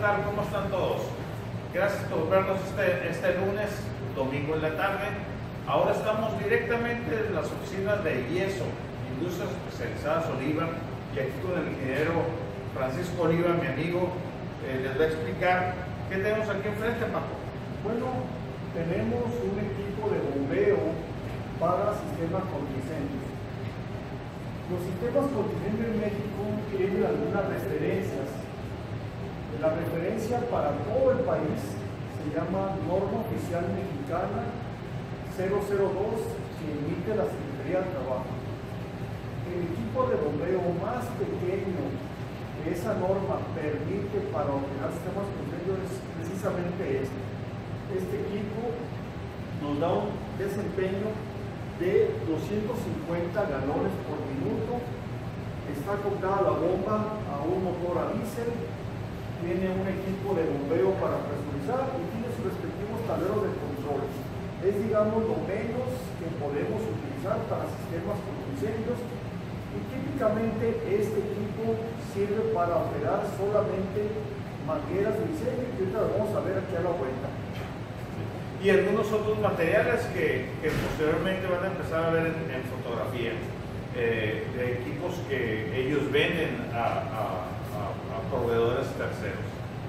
tal? ¿Cómo están todos? Gracias por vernos este lunes, domingo en la tarde. Ahora estamos directamente en las oficinas de Yeso, Industrias Especializadas Oliva, y aquí con el ingeniero Francisco Oliva, mi amigo, les va a explicar qué tenemos aquí enfrente, Paco. Bueno, tenemos un equipo de bombeo para sistemas contingentes. Los sistemas contingentes en México tienen algunas referencias. La referencia para todo el país se llama Norma Oficial Mexicana 002 que emite la Secretaría del Trabajo. El equipo de bombeo más pequeño que esa norma permite para operar sistemas contingentes es precisamente este. Este equipo nos da un desempeño de 250 galones por minuto. Está acoplada la bomba a un motor a diésel, tiene un equipo de bombeo para presurizar y tiene sus respectivos tableros de control. Es, digamos, lo menos que podemos utilizar para sistemas con incendios, y típicamente este equipo sirve para operar solamente mangueras de incendio, que ahorita lo vamos a ver aquí a la vuelta. Y algunos otros materiales que posteriormente van a empezar a ver en fotografía, de equipos que ellos venden a proveedores terceros.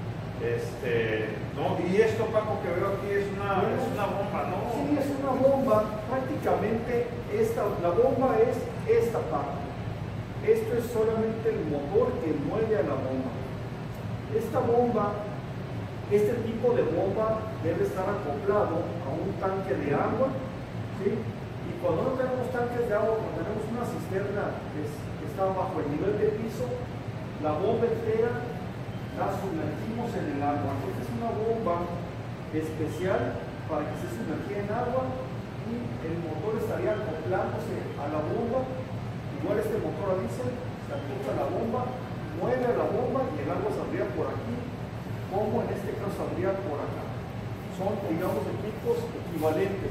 ¿No? Y esto, Paco, que veo aquí es una bomba, ¿no? Sí, es una bomba. Prácticamente la bomba es esta parte. Esto es solamente el motor que mueve a la bomba. Esta bomba, este tipo de bomba debe estar acoplado a un tanque de agua, ¿sí? Y cuando no tenemos tanques de agua, cuando tenemos una cisterna que está bajo el nivel de piso, la bomba entera la sumergimos en el agua. Entonces es una bomba especial para que se sumerja en agua y el motor estaría acoplándose a la bomba. Igual este motor a diésel se acopla a la bomba, mueve la bomba y el agua saldría por aquí, como en este caso saldría por acá. Son, digamos, equipos equivalentes.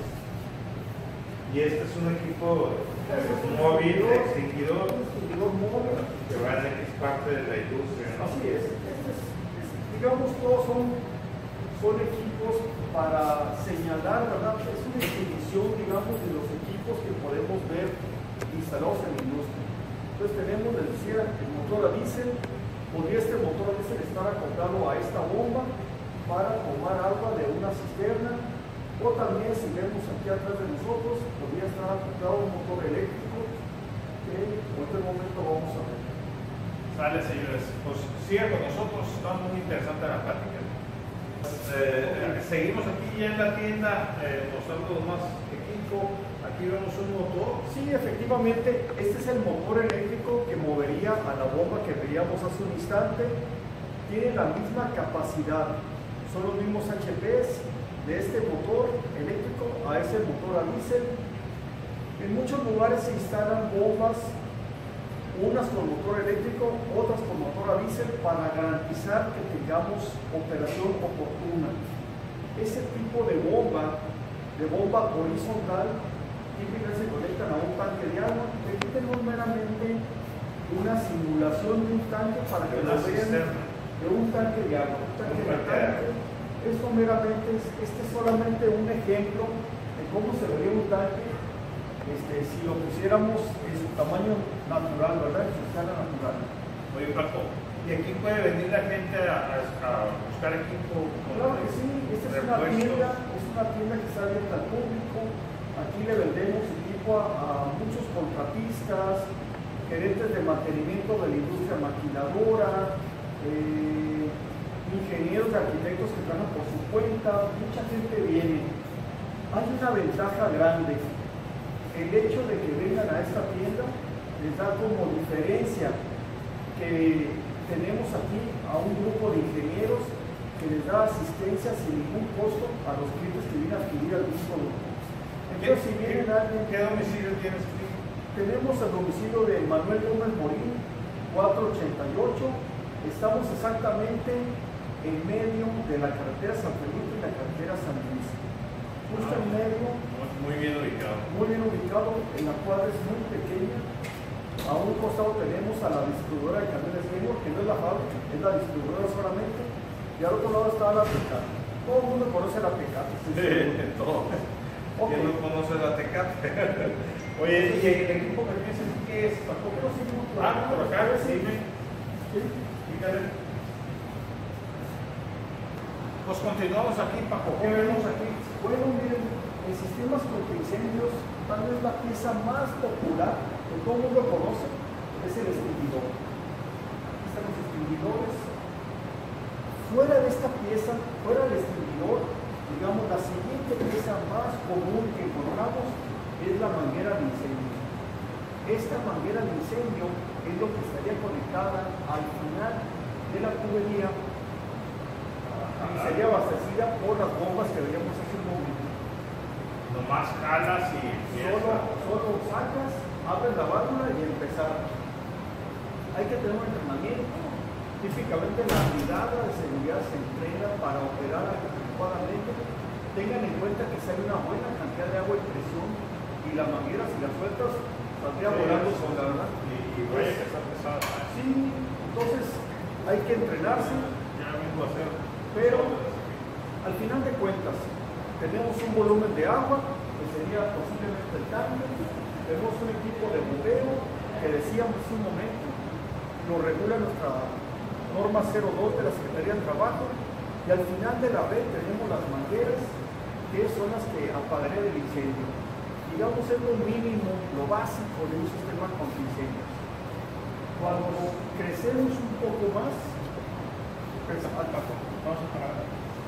Y este es un equipo móvil, extinguidor móvil, que es parte de la industria, ¿no? Así es. Digamos, todos son equipos para señalar, ¿verdad? Es una exhibición, digamos, de los equipos que podemos ver instalados en la industria. Entonces tenemos, les decía, el motor a diésel. Podría este motor a diésel estar acoplado a esta bomba para tomar agua de una cisterna, o también, si vemos aquí atrás de nosotros, podría estar acoplado a un motor eléctrico que en este momento vamos a ver. Sale, señores. Pues sigue con nosotros, está muy interesante la plática. Seguimos aquí ya en la tienda mostrando más equipo. Aquí vemos un motor. Sí, efectivamente, este es el motor eléctrico que movería a la bomba que veíamos hace un instante. Tiene la misma capacidad, son los mismos HPs de este motor eléctrico a ese motor a diésel. En muchos lugares se instalan bombas, unas con motor eléctrico, otras con motor a diésel, para garantizar que tengamos operación oportuna. Ese tipo de bomba horizontal, típicamente se conectan a un tanque de agua. Aquí tenemos meramente una simulación de un tanque para que lo vean, de un tanque de agua. Esto meramente este es solamente un ejemplo de cómo se vería un tanque si lo pusiéramos en su tamaño natural, ¿verdad? En su escala natural. Oye, Paco, ¿y aquí puede venir la gente a buscar equipo? Claro que sí, esta es una tienda que está abierta al público. Aquí le vendemos equipo a muchos contratistas, gerentes de mantenimiento de la industria maquiladora, ingenieros de arquitectos que trabajan por su cuenta. Mucha gente viene. Hay una ventaja grande. El hecho de que vengan a esta tienda les da como diferencia que tenemos aquí a un grupo de ingenieros que les da asistencia sin ningún costo a los clientes que vienen a adquirir algún producto. Entonces, si vienen alguien... ¿Qué domicilio tienes aquí? Tenemos el domicilio de Manuel Gómez Morín, 488. Estamos exactamente en medio de la carretera San Felipe y la carretera San Luis. Justo en medio. Muy bien ubicado. Muy bien ubicado, en la cuadra es muy pequeña. A un costado tenemos a la distribuidora de camiones Gaylord, que no es la fábrica, es la distribuidora solamente. y al otro lado está la Tecate. Todo el mundo conoce la Tecate. Todo. Ok. ¿Quién no conoce la Tecate? Oye, ¿y el equipo que piensas qué es? ¿Por qué no seguimos por Por acá, Sí. dime. Sí. Fíjate. Pues continuamos aquí, Paco. ¿Qué vemos aquí? Bueno, miren, en sistemas contra incendios, tal vez la pieza más popular que todo el mundo conoce es el extinguidor. Aquí están los extinguidores. Fuera de esta pieza, fuera del extinguidor, digamos, la siguiente pieza más común que encontramos es la manguera de incendio. Esta manguera de incendio es lo que estaría conectada al final de la tubería y sería abastecida por las bombas que veíamos hace un momento. Nomás jalas y Solo sacas, abres la válvula y empezar. Hay que tener un entrenamiento. Típicamente la brigada de seguridad se entrena para operar adecuadamente. Tengan en cuenta que si hay una buena cantidad de agua y presión y la manguera, si la sueltas, saldría volando sola, ¿verdad? Y vaya que está pesada. Sí, entonces hay que entrenarse, Ya vengo a hacer. pero al final de cuentas tenemos un volumen de agua que sería posiblemente el tanque, tenemos un equipo de bombeo que decíamos hace un momento, lo regula nuestra norma 02 de la Secretaría del Trabajo, y al final de la red tenemos las mangueras que son las que apagarían el incendio. Digamos, es lo mínimo, lo básico de un sistema contra incendios. Cuando crecemos un poco más, vamos a parar.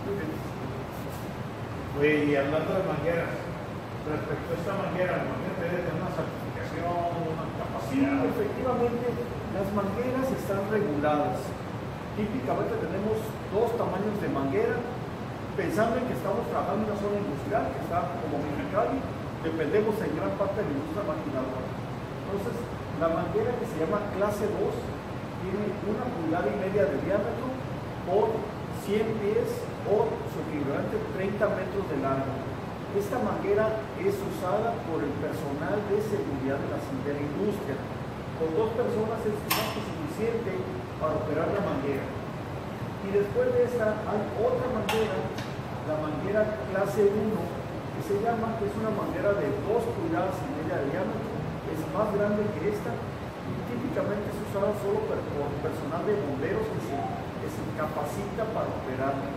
Oye, y hablando de mangueras, respecto a esta manguera, la manguera debe tener una certificación, una Sí, capacidad. efectivamente, las mangueras están reguladas. Típicamente tenemos dos tamaños de manguera, pensando en que estamos trabajando en una zona industrial que está como Mexicali, dependemos en gran parte de la industria maquinadora. Entonces, la manguera que se llama clase 2 tiene 1,5 pulgadas de diámetro por 100 pies o su equivalente 30 metros de largo. Esta manguera es usada por el personal de seguridad de la industria. Con 2 personas es más que suficiente para operar la manguera. Y después de esta hay otra manguera, la manguera clase 1, que se llama, que es una manguera de 2,5 pulgadas de diámetro, es más grande que esta y típicamente es usada solo por personal de bomberos que se capacita para operarla.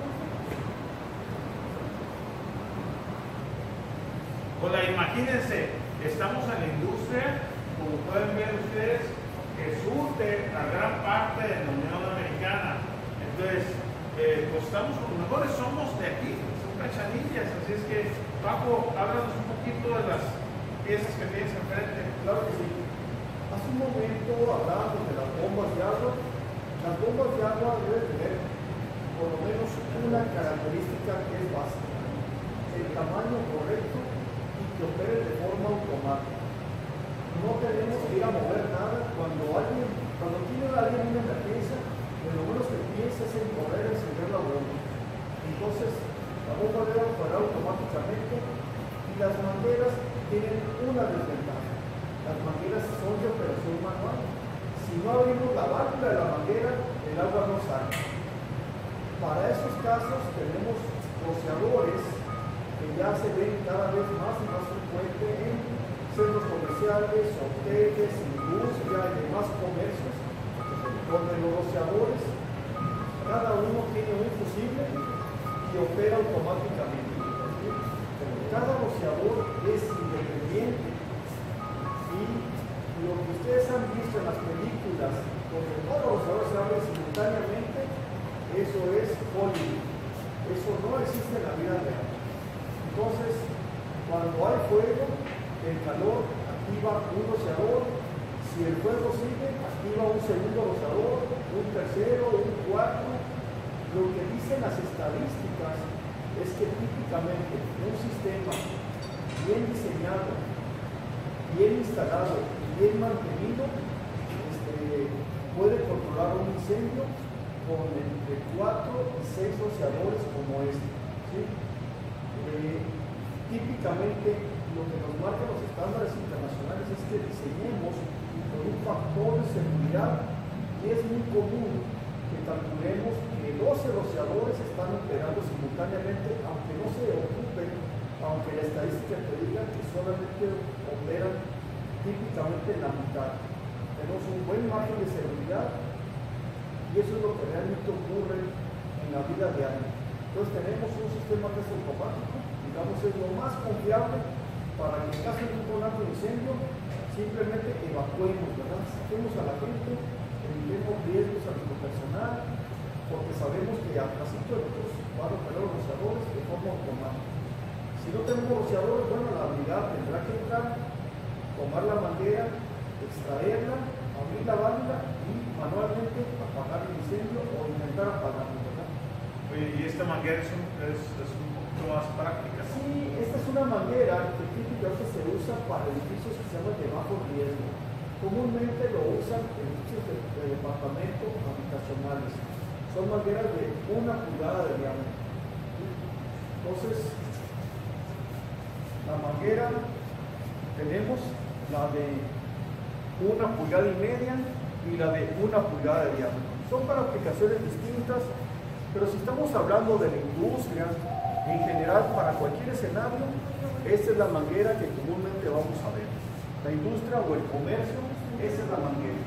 Pues imagínense, estamos en la industria, como pueden ver ustedes, que surte a gran parte de la Unión Americana. Entonces, pues estamos, los mejores somos de aquí, son cachanillas. Así es que, Paco, háblanos un poquito de las piezas que tienes enfrente. Claro que sí. Hace un momento hablábamos de las bombas de agua. Las bombas de agua deben tener por lo menos una característica que es básica: el tamaño correcto y que opere de forma automática. No tenemos que ir a mover nada. Cuando tiene alguien una emergencia, lo menos que piensa es en correr a encender la bomba. Entonces, la bomba debe operar automáticamente y las mangueras tienen una desventaja. Las mangueras son de operación manual. Si no abrimos la válvula de la manguera, el agua no sale. Para esos casos tenemos rociadores que ya se ven cada vez más y más frecuente en centros comerciales, hoteles, industria y demás comercios, donde los rociadores, cada uno tiene un fusible y opera automáticamente. Cada rociador es independiente y lo que ustedes han visto en las películas, donde todos los rociadores se abren simultáneamente, eso es Hollywood. Eso no existe en la vida real. Entonces, cuando hay fuego, el calor activa un rociador. Si el fuego sigue, activa un segundo rociador, un tercero, un cuarto. Lo que dicen las estadísticas es que típicamente un sistema bien diseñado, bien instalado y bien mantenido puede controlar un incendio con entre 4 y 6 rociadores como este. ¿Sí? Típicamente lo que nos marcan los estándares internacionales es que diseñemos con un factor de seguridad, y es muy común que calculemos que 12 rociadores están operando simultáneamente, aunque no se ocupen, aunque la estadística te diga que solamente operan típicamente en la mitad. Tenemos un buen margen de seguridad y eso es lo que realmente ocurre en la vida diaria. Entonces tenemos un sistema que es automático, digamos es lo más confiable para que en caso de un conato de incendio simplemente evacuemos, ¿verdad? Saquemos a la gente, evitemos riesgos a nuestro personal, porque sabemos que al casito de nosotros van a operar los rociadores de forma automática. Si no tenemos rociadores, bueno, la brigada tendrá que entrar, tomar la manguera, extraerla, abrir la válvula y manualmente apagar el incendio o intentar apagarlo, ¿verdad? Oye, y esta manguera es un poquito más práctica, ¿no? Sí, esta es una manguera que típicamente se usa para edificios que se llaman de bajo riesgo. Comúnmente lo usan edificios de departamento habitacionales. Son mangueras de 1 pulgada de diámetro. Entonces, la manguera tenemos la de 1,5 pulgadas y la de 1 pulgada de diámetro. Son para aplicaciones distintas, pero si estamos hablando de la industria, en general para cualquier escenario, esta es la manguera que comúnmente vamos a ver. La industria o el comercio, esa es la manguera.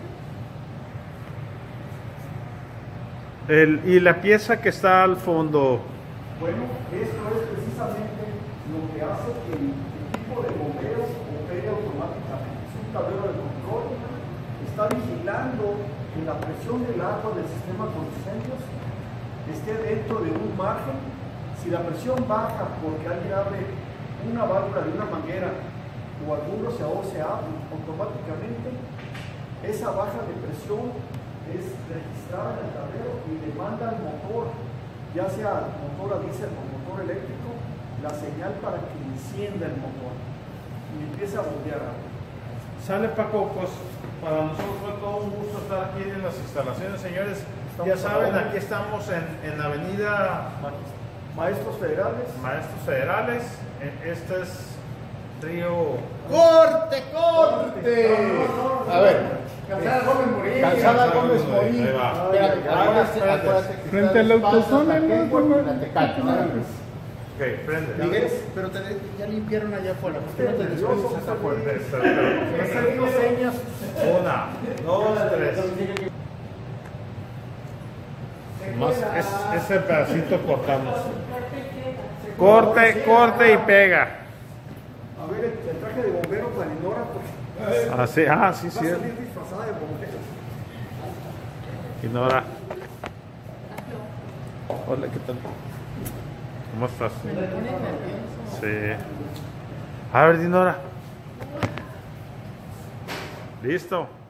Y la pieza que está al fondo. Bueno, esto es precisamente lo que hace que el equipo de bomberos opere automáticamente. Es un tablero de control, está vigilando que la presión del agua del sistema con incendios esté dentro de un margen. Si la presión baja porque alguien abre una válvula de una manguera o algún rociador se abre, automáticamente esa baja de presión es registrada en el tablero y le manda al motor, ya sea motor a diésel o motor eléctrico, la señal para que encienda el motor y empiece a bombear agua. Sale, Paco, pues para nosotros fue todo un gusto estar aquí en las instalaciones, señores. Ya saben, aquí estamos en la avenida Maestros Federales. Maestros Federales. Este es Río. ¡Corte, corte! A ver. Calzada Gómez Morín. Calzada Gómez Morín. Ahí va. Espérate, acuérdate que Frente a la autozona, ¿no? La Tecate, nada más. Ok, prende. Miguel, pero ya limpiaron allá afuera. ¿Por qué no te descuidas hasta afuera? Haciendo señas. 1, 2, 3. Más ese pedacito cortamos. Corte y pega. A ver, el traje de bombero para Linora, porque Sí, va a sí. salir disfrazada de bombero. Dinora. Hola, ¿qué tal? ¿Cómo estás? Sí. A ver, Dinora. Listo.